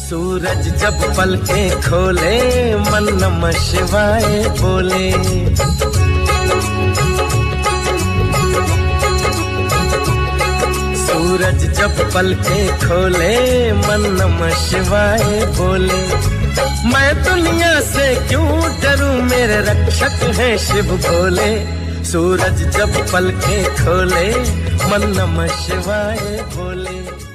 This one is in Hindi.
सूरज जब पलकें खोले मन नमः शिवाय बोले। सूरज जब पलकें खोले मन नमः शिवाय बोले। मैं दुनिया से क्यों डरूं मेरे रक्षक हैं शिव भोले। सूरज जब पलकें खोले मन नमः शिवाय बोले।